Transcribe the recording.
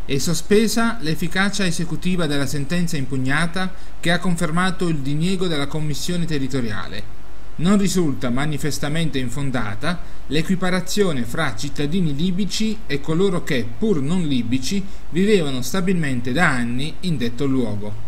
È sospesa l'efficacia esecutiva della sentenza impugnata che ha confermato il diniego della commissione territoriale. Non risulta manifestamente infondata l'equiparazione fra cittadini libici e coloro che, pur non libici, vivevano stabilmente da anni in detto luogo.